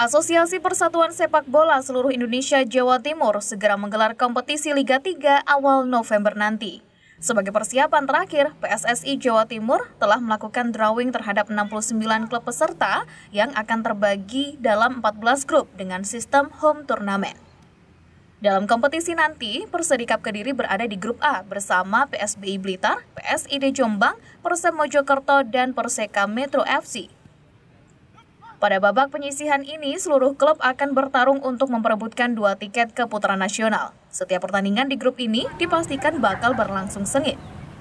Asosiasi Persatuan Sepak Bola Seluruh Indonesia Jawa Timur segera menggelar kompetisi Liga 3 awal November nanti. Sebagai persiapan terakhir, PSSI Jawa Timur telah melakukan drawing terhadap 69 klub peserta yang akan terbagi dalam 14 grup dengan sistem home turnamen. Dalam kompetisi nanti, Persedikap Kediri berada di grup A bersama PSBI Blitar, PSID Jombang, Persem Mojokerto, dan Persekam Metro FC. Pada babak penyisihan ini, seluruh klub akan bertarung untuk memperebutkan 2 tiket ke putaran nasional. Setiap pertandingan di grup ini dipastikan bakal berlangsung sengit.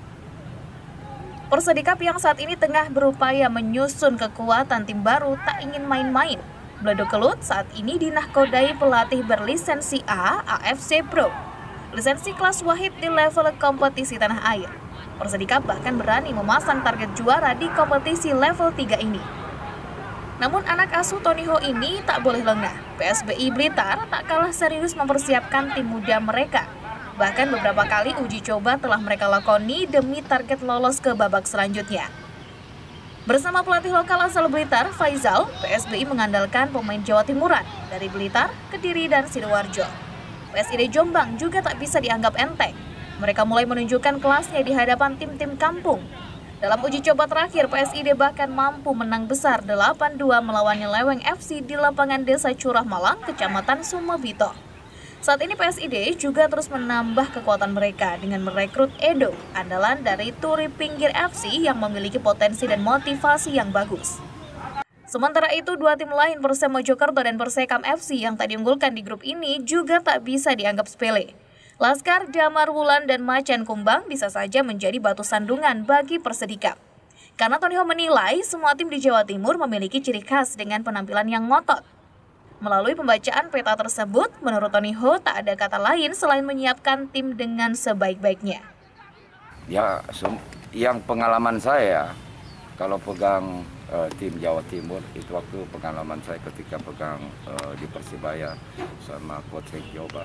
Persedikap yang saat ini tengah berupaya menyusun kekuatan tim baru tak ingin main-main. Bledo Kelut saat ini dinahkodai pelatih berlisensi A, AFC Pro. Lisensi kelas wahid di level kompetisi tanah air. Persedikap bahkan berani memasang target juara di kompetisi level 3 ini. Namun anak asuh Tony Ho ini tak boleh lengah. PSBI Blitar tak kalah serius mempersiapkan tim muda mereka. Bahkan beberapa kali uji coba telah mereka lakoni demi target lolos ke babak selanjutnya. Bersama pelatih lokal asal Blitar, Faizal, PSBI mengandalkan pemain Jawa Timuran dari Blitar, Kediri, dan Sidoarjo. PSID Jombang juga tak bisa dianggap enteng. Mereka mulai menunjukkan kelasnya di hadapan tim-tim kampung. Dalam uji coba terakhir, PSID bahkan mampu menang besar 8-2 melawan Nyeleweng FC di lapangan Desa Curah Malang, Kecamatan Sumobito. Saat ini PSID juga terus menambah kekuatan mereka dengan merekrut Edo, andalan dari Turi Pinggir FC yang memiliki potensi dan motivasi yang bagus. Sementara itu, 2 tim lain Persem Mojokerto dan Persekam FC yang tak diunggulkan di grup ini juga tak bisa dianggap sepele. Laskar, Damar Wulan, dan Macan Kumbang bisa saja menjadi batu sandungan bagi Persedikap. Karena Tony Ho menilai semua tim di Jawa Timur memiliki ciri khas dengan penampilan yang ngotot. Melalui pembacaan peta tersebut, menurut Tony Ho tak ada kata lain selain menyiapkan tim dengan sebaik-baiknya. Ya, yang pengalaman saya kalau pegang tim Jawa Timur itu waktu pengalaman saya ketika pegang di Persibaya sama Coach Joba.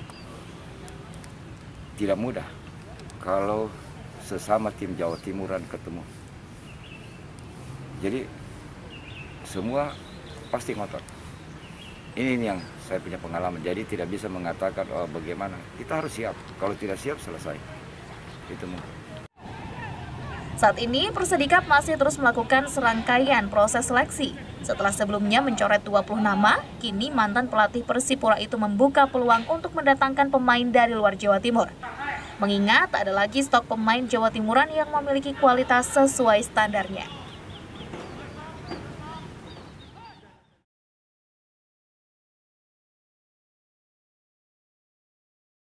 Tidak mudah kalau sesama tim Jawa Timuran ketemu. Jadi semua pasti ngotot. Ini yang saya punya pengalaman. Jadi tidak bisa mengatakan bagaimana. Kita harus siap. Kalau tidak siap selesai. Itu mungkin. Saat ini Persedikap masih terus melakukan serangkaian proses seleksi. Setelah sebelumnya mencoret 20 nama, kini mantan pelatih Persipura itu membuka peluang untuk mendatangkan pemain dari luar Jawa Timur. Mengingat tak ada lagi stok pemain Jawa Timuran yang memiliki kualitas sesuai standarnya.